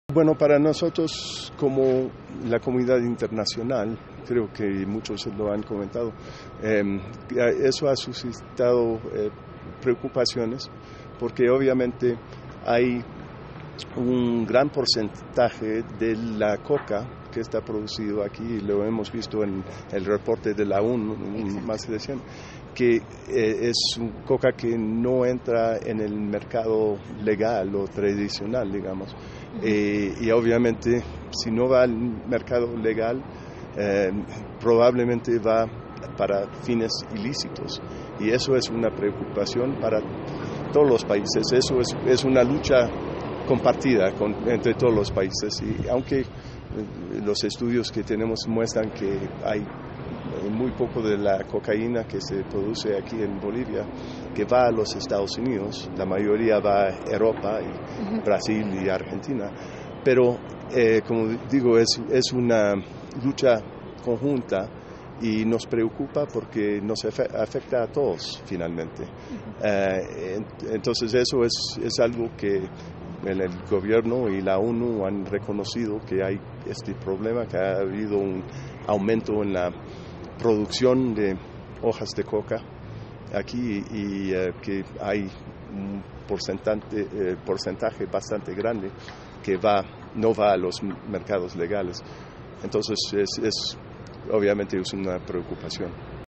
Bueno, para nosotros como la comunidad internacional, creo que muchos lo han comentado, eso ha suscitado preocupaciones porque obviamente hay un gran porcentaje de la coca que está producido aquí, lo hemos visto en el reporte de la ONU, más reciente, que es coca que no entra en el mercado legal o tradicional, digamos. Y obviamente, si no va al mercado legal, probablemente va para fines ilícitos. Y eso es una preocupación para todos los países. Eso es una lucha compartida entre todos los países. Y aunque los estudios que tenemos muestran que hay muy poco de la cocaína que se produce aquí en Bolivia que va a los Estados Unidos, la mayoría va a Europa, y Brasil y Argentina, pero como digo, es una lucha conjunta y nos preocupa porque nos afecta a todos finalmente. Entonces eso es algo que el gobierno y la ONU han reconocido, que hay este problema, que ha habido un aumento en la producción de hojas de coca aquí y que hay un porcentaje bastante grande que no va a los mercados legales. Entonces obviamente es una preocupación.